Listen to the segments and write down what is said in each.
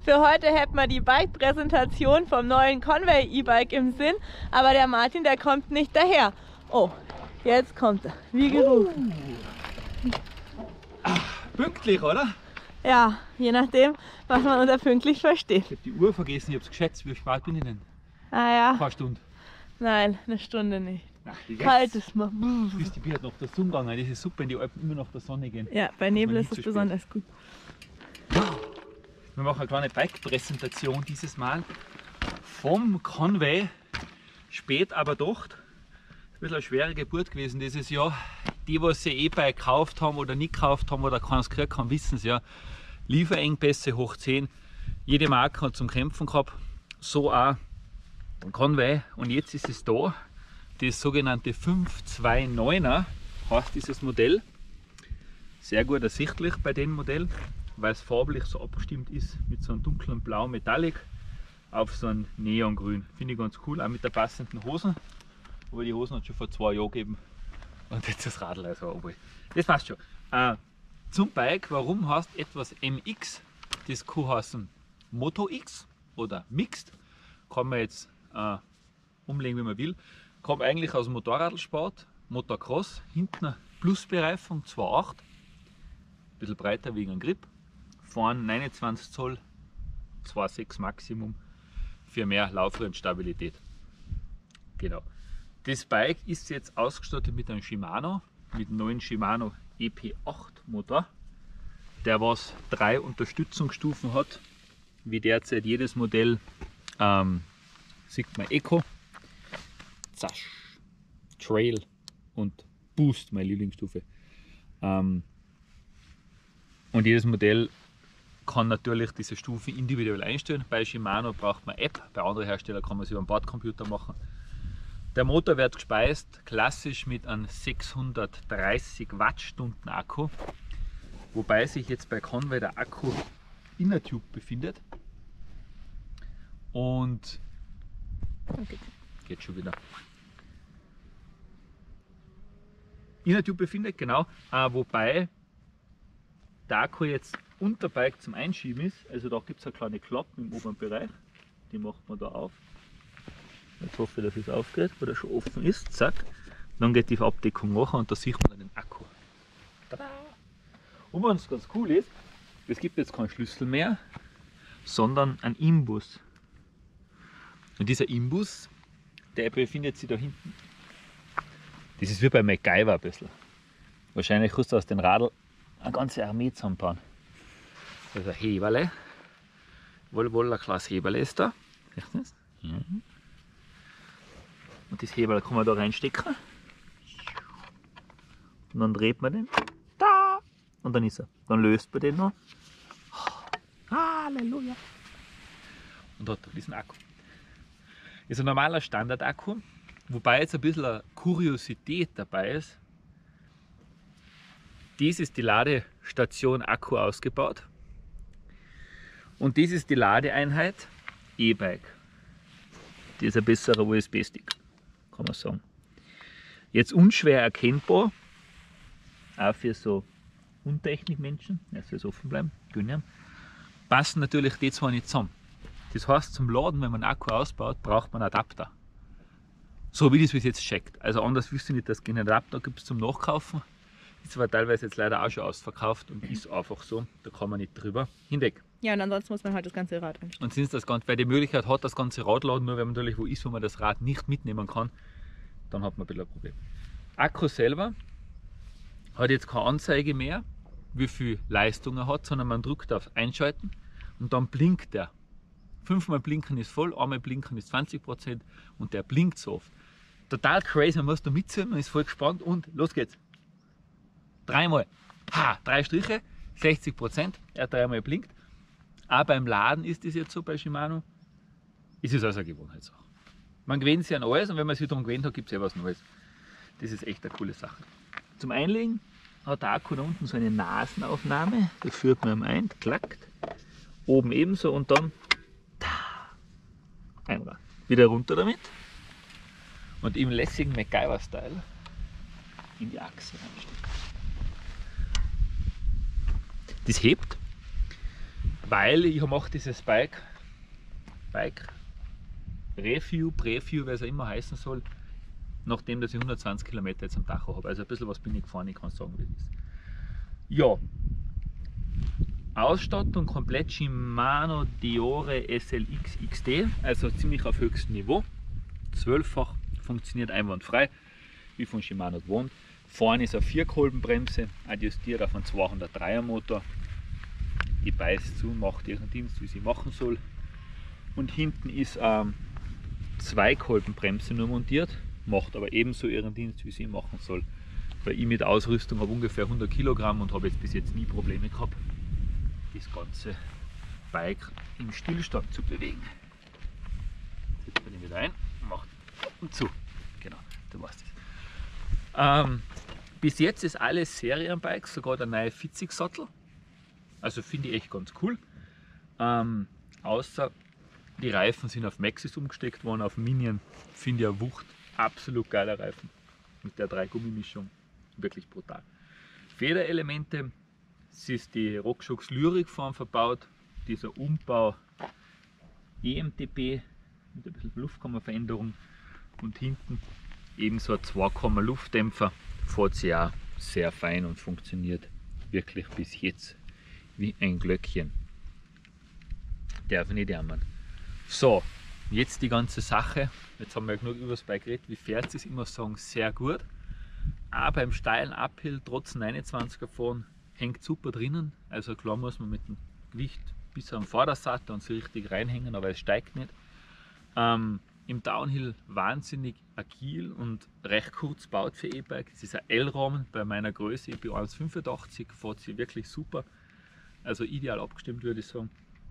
Für heute hätten wir die Bike-Präsentation vom neuen Conway E-Bike im Sinn, aber der Martin, der kommt nicht daher. Oh, jetzt kommt er, wie gerufen. Pünktlich, oder? Ja, je nachdem, was man unter pünktlich versteht. Ich habe die Uhr vergessen, ich habe es geschätzt. Wie spät bin ich denn? Ah ja. Eine Stunde. Nein, eine Stunde nicht. Ach, Kalt ist mal. Ich bin halt nach der Sonne gegangen. Das ist super, wenn die Alpen immer nach der Sonne gehen. Ja, bei Nebel ist es besonders gut. Wir machen eine kleine Bike-Präsentation dieses Mal vom Conway. Spät aber doch. Ein bisschen eine schwere Geburt gewesen dieses Jahr. Die, was sie E-Bike gekauft haben oder nicht gekauft haben oder keins gekriegt haben, wissen es ja. Lieferengpässe hoch 10. Jede Marke hat zum Kämpfen gehabt. So auch Conway. Und jetzt ist es da. Das sogenannte 529er heißt dieses Modell. Sehr gut ersichtlich bei dem Modell, weil es farblich so abgestimmt ist mit so einem dunklen Blau Metallic auf so ein Neongrün. Finde ich ganz cool, auch mit der passenden Hosen. Aber die Hosen hat es schon vor 2 Jahren gegeben. Und jetzt das Radl also oben. Das passt schon. Zum Bike, warum heißt etwas MX? Das kann heißen Moto X oder Mixed. Kann man jetzt umlegen, wie man will. Kommt eigentlich aus dem Motorradsport, Motocross. Hinten eine Plusbereifung 2.8. Ein bisschen breiter wegen dem Grip. Vorne 29 Zoll, 2.6 Maximum für mehr Laufrennstabilität. Genau. Das Bike ist jetzt ausgestattet mit einem Shimano, mit dem neuen Shimano EP8 Motor, der was 3 Unterstützungsstufen hat, wie derzeit jedes Modell Sigma Eco, Zasch, Trail und Boost, meine Lieblingsstufe. Und jedes Modell kann natürlich diese Stufe individuell einstellen. Bei Shimano braucht man App, bei anderen Herstellern kann man es über einen Bordcomputer machen. Der Motor wird gespeist klassisch mit einem 630 Wattstunden Akku, wobei sich jetzt bei Conway der Akku in der Tube befindet. Und okay, geht schon wieder. In der Tube befindet, genau, wobei der Akku jetzt unter Bike zum Einschieben ist. Also da gibt es eine kleine Klappe im oberen Bereich, die macht man da auf. Jetzt hoffe ich, dass es aufgeht, weil er schon offen ist. Zack. Dann geht die Abdeckung nach und da sieht man dann den Akku. Tada! Und was ganz cool ist, es gibt jetzt keinen Schlüssel mehr, sondern einen Imbus. Und dieser Imbus, der befindet sich da hinten. Das ist wie bei MacGyver ein bisschen. Wahrscheinlich kannst du aus dem Radl eine ganze Armee zusammenbauen. Also ein Heberle. Wohl ein kleines Heberle ist da. Siehst du das? Mhm. Und das Heberle kann man da reinstecken. Und dann dreht man den. Da! Und dann ist er. Dann löst man den noch. Halleluja! Und hat diesen Akku. Ist ein normaler Standard-Akku, wobei jetzt ein bisschen eine Kuriosität dabei ist. Dies ist die Ladestation Akku ausgebaut. Und dies ist die Ladeeinheit E-Bike. Die ist ein besserer USB-Stick, kann man sagen. Jetzt unschwer erkennbar, auch für so Untechnikmenschen, also fürs offen bleiben, gönnen, passen natürlich die zwei nicht zusammen. Das heißt, zum Laden, wenn man einen Akku ausbaut, braucht man einen Adapter. So wie das bis jetzt checkt. Also anders wüsste ich nicht, dass es keinen Adapter gibt zum Nachkaufen. Ist aber teilweise jetzt leider auch schon ausverkauft und ist einfach so. Da kann man nicht drüber hinweg. Ja, und ansonsten muss man halt das ganze Rad einstellen. Und das Ganze, weil die Möglichkeit hat, das ganze Rad laden, nur wenn man natürlich wo ist, wo man das Rad nicht mitnehmen kann, dann hat man ein bisschen ein Problem. Akku selber hat jetzt keine Anzeige mehr, wie viel Leistung er hat, sondern man drückt auf Einschalten und dann blinkt der. 5-mal blinken ist voll, einmal blinken ist 20% und der blinkt so oft. Total crazy, man muss da mitziehen, man ist voll gespannt und los geht's. 3-mal. Ha, 3 Striche, 60%, er 3-mal blinkt. Auch beim Laden ist das jetzt so bei Shimano. Ist es also eine Gewohnheitssache. Man gewöhnt sich an alles und wenn man sich darum gewöhnt hat, gibt es ja was Neues. Das ist echt eine coole Sache. Zum Einlegen hat der Akku da unten so eine Nasenaufnahme. Da führt man ein, klackt. Oben ebenso und dann einmal wieder runter damit. Und im lässigen MacGyver-Style in die Achse reinstecken. Das hebt. weil ich mache dieses Bike Review, Preview, wie es auch immer heißen soll, nachdem dass ich 120 Kilometer jetzt am Tacho habe. Also ein bisschen was bin ich gefahren, ich kann sagen, wie es ist. Ja, Ausstattung komplett Shimano Deore SLX XD, also ziemlich auf höchstem Niveau. 12-fach, funktioniert einwandfrei, wie von Shimano gewohnt. Vorne ist eine 4-Kolbenbremse, adjustiert auf einen 203er Motor. Die beißt zu, macht ihren Dienst, wie sie machen soll. Und hinten ist eine 2-Kolbenbremse nur montiert, macht aber ebenso ihren Dienst, wie sie machen soll. Weil ich mit Ausrüstung habe ungefähr 100 Kilogramm und habe jetzt bis jetzt nie Probleme gehabt, das ganze Bike im Stillstand zu bewegen. Jetzt setzt man den wieder ein, macht und zu. Genau, du weißt es. Bis jetzt ist alles Serienbikes, sogar der neue Fitzig-Sattel. Also finde ich echt ganz cool. Außer die Reifen sind auf Maxxis umgesteckt worden, auf Minion finde ich eine Wucht. Absolut geiler Reifen mit der 3-Gummi-Mischung. Wirklich brutal. Federelemente, es ist die RockShox Lyric-Form verbaut, dieser Umbau EMTB mit ein bisschen Luftkammerveränderung und hinten ebenso ein 2 Luftdämpfer, fährt sich auch sehr fein und funktioniert wirklich bis jetzt wie ein Glöckchen. Darf ich nicht jammern. So, jetzt die ganze Sache. Jetzt haben wir genug über das Bike geredet. Wie fährt es? Ich muss sagen, sehr gut. Auch beim steilen Uphill, trotz 29er fahren, hängt super drinnen. Also klar muss man mit dem Gewicht bis am Vordersattel und so richtig reinhängen, aber es steigt nicht. Im Downhill wahnsinnig agil und recht kurz baut für E-Bike. Es ist ein L-Rahmen bei meiner Größe, ich bin 1,85, fährt sie wirklich super. Also ideal abgestimmt, würde ich sagen.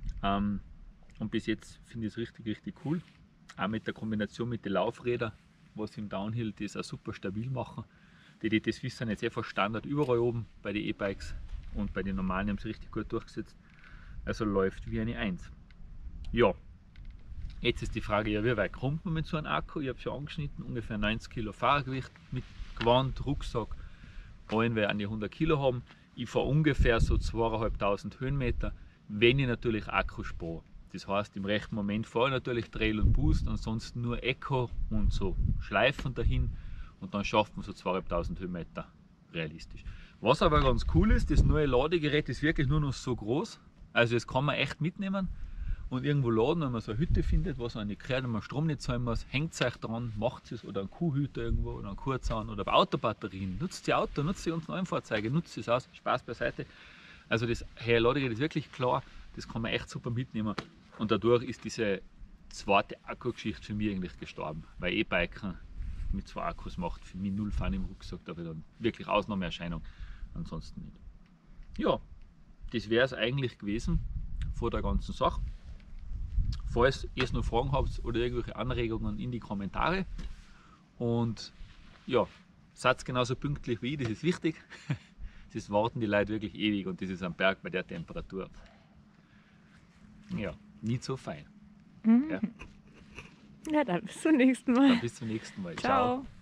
Und bis jetzt finde ich es richtig cool. Auch mit der Kombination mit den Laufrädern, was im Downhill das auch super stabil machen. Das wissen jetzt einfach Standard überall oben bei den E-Bikes und bei den normalen haben sie richtig gut durchgesetzt. Also läuft wie eine 1. Ja, jetzt ist die Frage, ja, wie weit kommt man mit so einem Akku? Ich habe es schon angeschnitten, ungefähr 90 Kilo Fahrgewicht mit Gewand, Rucksack, wollen wir an die 100 Kilo haben. Ich fahre ungefähr so 2500 Höhenmeter, wenn ich natürlich Akku spare. Das heißt, im rechten Moment fahre ich natürlich Trail und Boost, ansonsten nur Eco und so Schleifen dahin und dann schafft man so 2500 Höhenmeter realistisch. Was aber ganz cool ist, das neue Ladegerät ist wirklich nur noch so groß, also das kann man echt mitnehmen und irgendwo laden, wenn man so eine Hütte findet, was man nicht gehört, wenn man Strom nicht zahlen muss, hängt es euch dran, macht es oder einen Kuhhüter irgendwo oder einen Kurzahn oder bei Autobatterien, nutzt die Auto, nutzt die uns neuen Fahrzeuge, nutzt es aus, Spaß beiseite. Also das Ladegerät ist wirklich klar, das kann man echt super mitnehmen. Und dadurch ist diese zweite Akkugeschichte für mich eigentlich gestorben, weil E-Biken mit 2 Akkus macht für mich null Fun im Rucksack, da wird dann wirklich Ausnahmeerscheinung, ansonsten nicht. Ja, das wäre es eigentlich gewesen vor der ganzen Sache. Falls ihr noch Fragen habt oder irgendwelche Anregungen in die Kommentare und ja, seid genauso pünktlich wie ich, das ist wichtig. Das warten die Leute wirklich ewig und das ist am Berg bei der Temperatur. Ja, nicht so fein. Mhm. Ja, dann bis zum nächsten Mal. Dann bis zum nächsten Mal. Ciao. Ciao.